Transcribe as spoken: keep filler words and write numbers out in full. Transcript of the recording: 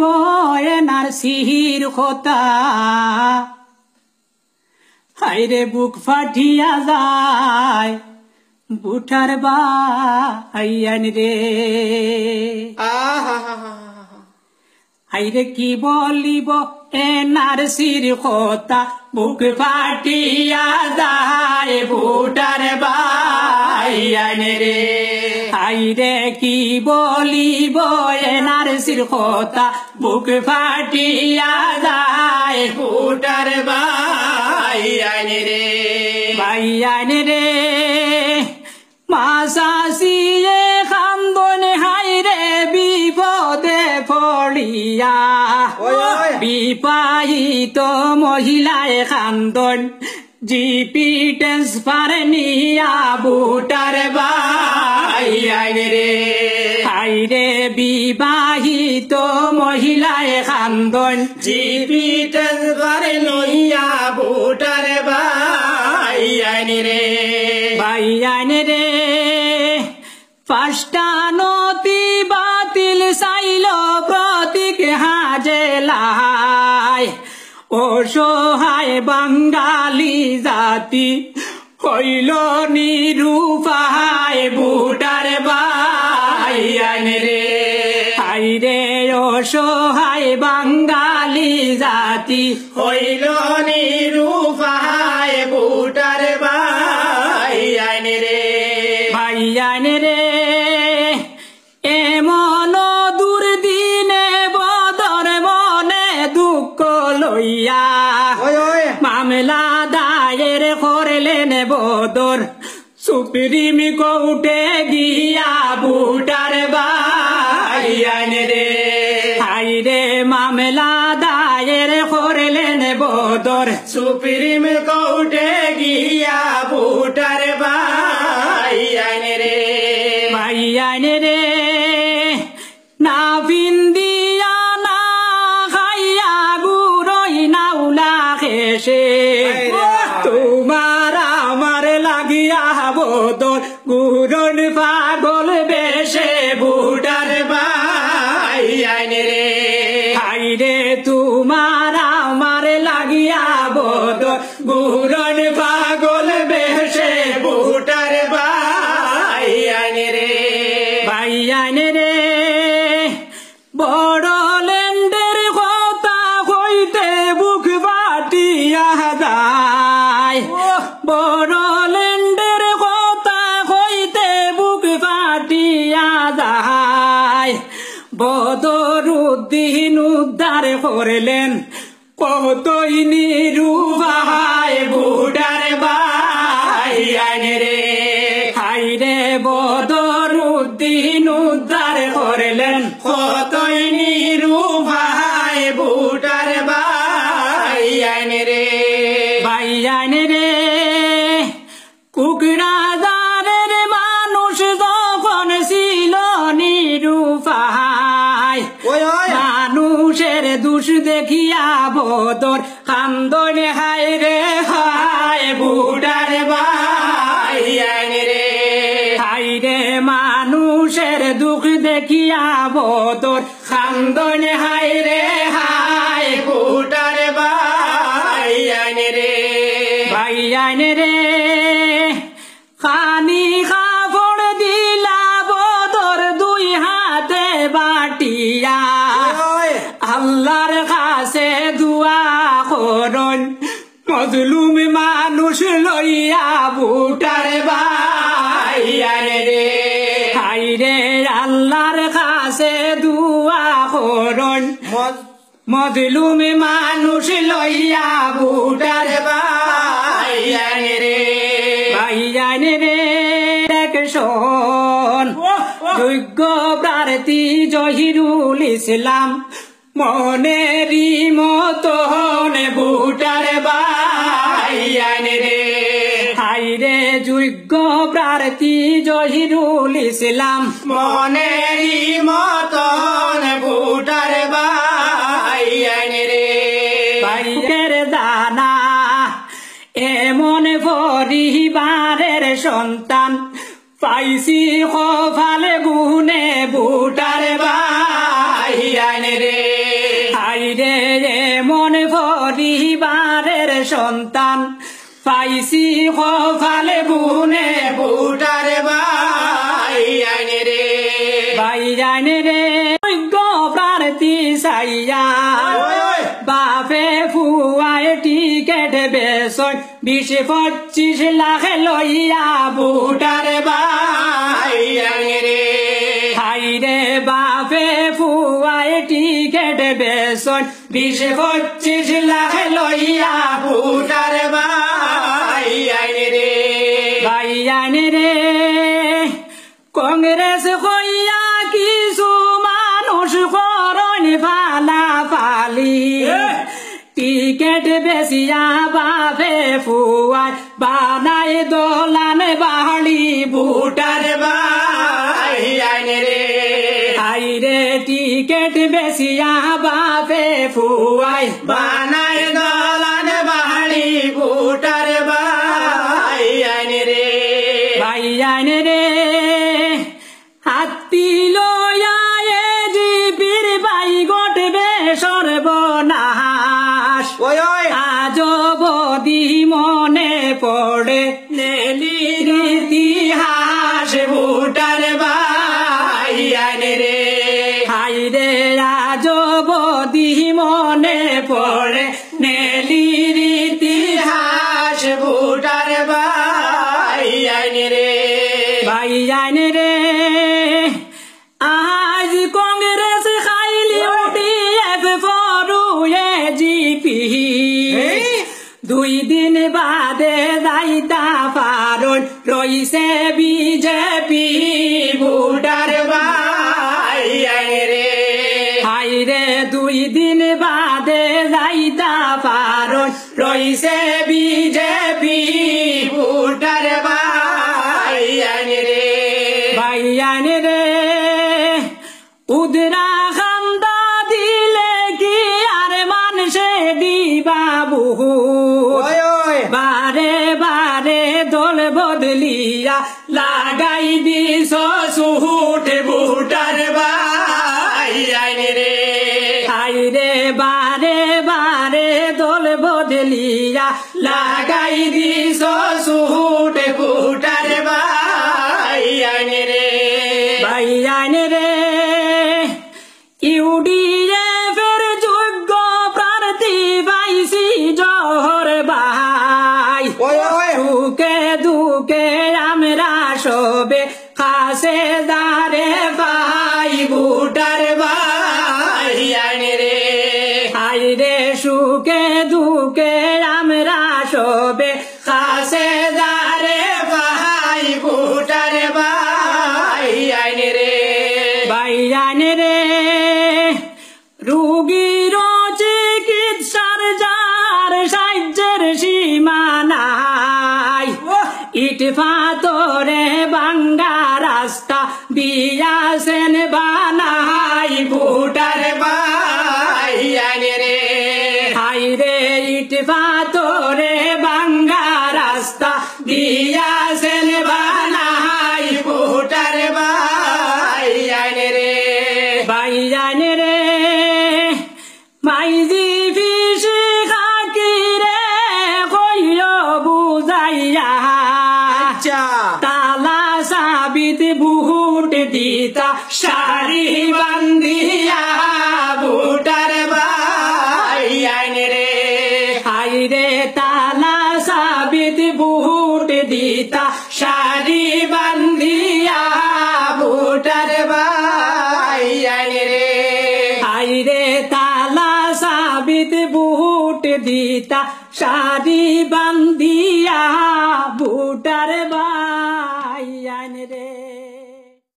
এনার সিহির কথা হাইরে বুক ফাটিয়া যায় বুটার বাইয়ান রে হাইরে কি বলিব এনার সির কথা বুক ফাটিয়া যায় বুটার বাইয়ান রে হাইরে কি বলিব এনার সির কথা বুক ফাটিয়া যায় বুটার বাইয়ান রে বাইয়ান রে মাসাসিয়ে খান্দন হাইরে বিপদে পড়িয়া বিপাহিত মহিলায় খান্দন জিপি ট্রান্সফার নিয়া বুটার বাইয়ান রে হাইরে বিবাহিত মহিলায় খান্দন জিপি ট্রান্সফার নিয়া বুটার বাইয়ান রে বাইয়ান রে পাঁচটা নতি বাতিল চাইল প্রতীক হাজেলায় অসহায় বাঙালি জাতি হইল নিরুপায় বুটার বাইয়ান রে হাইরে অসহায় বাঙালি জাতি হইল নিরুপায় বুটার বাইয়ান রে বাইয়ান রে এমন দুর্দিনে বদর মনে দুঃখ লইয়া মামলা দায়ের করলেন বদর সুপ্রিম কোর্টে গিয়া বুটার বাইয়ান রে হাইরে মামলা দায়ের করলেন বদর সুপ্রিম কোর্টে গিয়া বুটার বাইয়ান রে বাইয়ান রে না বিন্দিয়া না খাইয়া গুরই নাউলা খেসে তোমার আমার লাগিয়া বদর গুরন পাগল বেশে বুটার বাইয়ান রে হাইরে তোমার আমার লাগিয়া বদর গুরন পাগল বেশে বুটার বাইয়ান রে বাইয়ান রে বড় লেন্ডের কথা হইতে বুক বাটিয়া যায় বড় লেন্ডের কথা হইতে বুক বাটিয়া যায় বদরুদ্দিন উদ্ধার করলেন কতই নিরুপায় বুটার বাইয়ান রে হাইরে বদরুদ্দিন উদ্ধার করলেন কতই নিরুপায় বুটার বাইয়ান রে বাইয়ান রে কুকরাদারের মানুষ যখন ছিল নিরুপায় মানুষের দুষ দেখিয়া বদর খান্দন হাইরে হায় বুটার বাইয়ান রে হাইরে মানুষের দুঃখ দেখিয়া বদর খান্দন হাইরে হায় বুটার বাইয়ান রে বাইয়ান রে খানি কাপড় দিলা বদর দুই হাতে বাটিয়া আল্লাহর কাছে দুয়া করন মজলুম মানুষ লইয়া বুটার বাইয়ান রে হাইরে আল্লাহর কাছে দুয়া করন মজলুম মানুষ লইয়া বুটার বাইয়ান রে বাইয়ান রে শোন যোগ্য প্রার্থী জহিরুল ইসলাম মনেরই মতন বুটার বাইয়ান রে হাইরে যোগ্য প্রার্থী জহিরুল ইসলাম মনেরই মতন বুটার বাইয়ান রে বাইকের দানা এমন পরিবারের সন্তান পাইছি কপালে গুনে বুটার বাইয়ান রে হাইরে মন পরিবারের সন্তান পাইছি কপালে বুনে বুটার ভাই আইনে রে ভাই আইনে রে প্রার্থী সাইয়া বাপে ফুয়ায় টিকেট বেসন বিশ পঁচিশ লাখ লইয়া বুটার ভাই আইনে রে হাইরে বাপে ফুয়ায় টিকেট বেসন বিশ পঁচিশ লাখ লইয়া বুটার ভাই আইনে রে ভাই আইনে রে কংগ্রেস কইয়া কিছু মানুষ করণ ফালা ফালি টিকেট বেশিয়া বাপে ফুয়ায় বানায় দোলান বাড়ি বুটার ভাই আইনে রে হাইরে টিকেট বেশিয়া বাপে ফুয়ায় বানায় দোলান বাড়ি বুটার ভাই আইনে রে ভাই আইনে রে হাতি লয়া এ জিপির বাই গটবে সর্বনাশ আজ বদি মনে পড়ে নেলির ইতিহাস বুটার ভাই আইনে রে হাইরে আজ বদি মনে পড়ে নেলির ইতিহাস বুটার ভাই আইনে রে ভাই আইনে রে আজ কংগ্রেস খাইলি ওডিএফ ফরুয়ে জিপি দুই দিন বাদে যাইতা পারন রইছে বিজেপি বুটার ভাই আইনে রে হাইরে দুই দিন বাদে যাইতা পারন রইছে বিজেপি বুটার ভাই আইনে রে ভাই আইনে রে উদরা খান্দা দিলে কি আর মানুষে দিবা বহু বারে বারে দল বদলিয়া লাগাই দিস সুহুট বুটার ভাই আইনে রে হাইরে বারে বারে দল বদলিয়া লাগাই দিস সুহুট বুটার ভাই আইনে রে ভাই আইনে রে ইউডিএফের যোগ্য প্রার্থী পাইছি জহর ভাই সুখে দুঃখে আমরা সবে খাসে দারে ভাই বুটার ভাই আইনে রে হাইরে সুখে দুঃখে আমরা সবে খাসে দারে ভাই বুটার ভাই আইনে রে ভাই আইনে রে রুগীর চিকিৎসার যার সাহায্যের সীমা নাই ইট পাথরে ভাঙ্গা রাস্তা দিয়াছেন বানাই বুটার ভাই আইনে রে হাইরে ইট পাথরে ভাঙ্গা রাস্তা দিয়াছেন বানাই বুটার ভাই আইনে রে ভাই আইনে রে মাইজি ফিসি খাকি রে কইও বুঝাইয়া তালা সাবিত বুহুট দিতা শাড়ি বান্ধিয়া বুটার ভাই আইনে রে হাইরে তালা সাবিত বুহুট দিতা শাড়ি বান্ধিয়া বুটার ভাই আইনে রে হাইরে তালা সাবিত বুট দিতা শাড়ি বান্ধিয়া বুটার ভাই আইনে রে।